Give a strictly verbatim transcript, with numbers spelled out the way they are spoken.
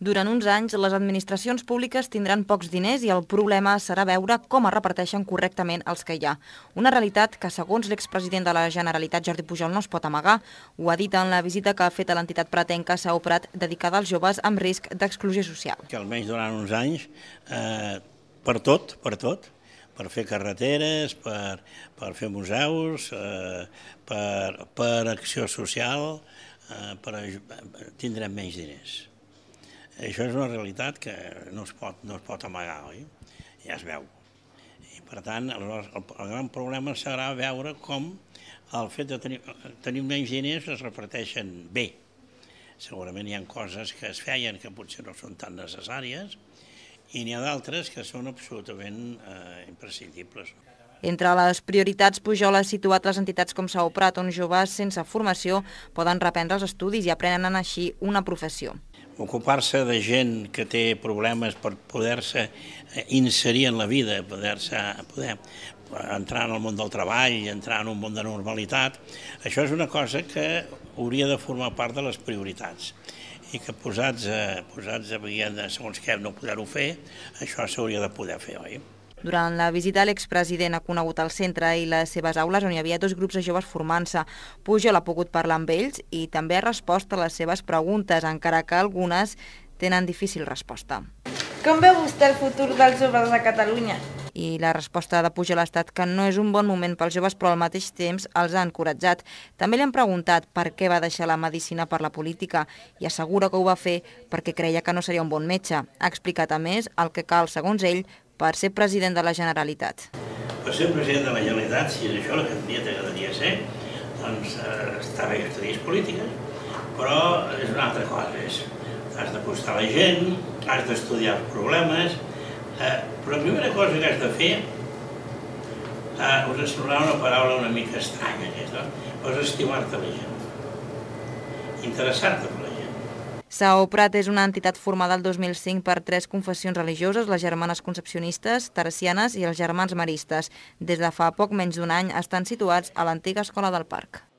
Durant uns anys, les administracions públiques tindran pocs diners i el problema serà veure com es reparteixen correctament els que hi ha. Una realitat que, segons l'expresident de la Generalitat, Jordi Pujol, no es pot amagar. Ho ha dit en la visita que ha fet a l'entitat pretenca Sao Prat dedicada als joves amb risc d'exclusió social. Que almenys durant uns anys, eh, per tot, per tot, per fer carreteres, per, per fer museus, eh, per, per acció social, eh, per, tindrem menys diners. Això és una realitat que no es pot, no es pot amagar, oi? Ja es veu. I per tant, el, el, el gran problema serà veure com el fet de tenir, tenir menys diners es reparteixen bé. Segurament hi ha coses que es feien que potser no són tan necessàries i n'hi ha d'altres que són absolutament eh, imprescindibles. Entre les prioritats, Pujol ha situat les entitats com Sao Prat, on joves sense formació poden reprendre els estudis i aprenen així una professió. Ocupar-se de gent que té problemes per poder-se inserir en la vida, poder-se poder entrar en el món del treball, entrar en un món de normalitat, això és una cosa que hauria de formar part de les prioritats i que posats a, posats a veure segons què no poder-ho fer, això s'hauria de poder fer, oi? Durant la visita, l'expresident ha conegut el centre i les seves aules on hi havia dos grups de joves formant-se. Pujol ha pogut parlar amb ells i també ha respost a les seves preguntes, encara que algunes tenen difícil resposta. Com veu vostè el futur dels joves a Catalunya? I la resposta de Pujol ha estat que no és un bon moment pels joves, però al mateix temps els ha encoratjat. També li han preguntat per què va deixar la medicina per la política i assegura que ho va fer perquè creia que no seria un bon metge. Ha explicat, a més, el que cal, segons ell, per ser president de la Generalitat. Per ser president de la Generalitat, si és això el que t'agradaria ser, doncs eh, està bé que estudies polítiques, però és una altra cosa. És, has d'acostar la gent, has d'estudiar els problemes, eh, però la primera cosa que has de fer, eh, us sonarà una paraula una mica estranya, aquesta, però és estimar-te la gent, interessar-te per la gent. Sao Prat és una entitat formada el dos mil cinc per tres confessions religioses, les germanes concepcionistes, teresianes i els germans maristes. Des de fa poc menys d'un any estan situats a l'antiga escola del parc.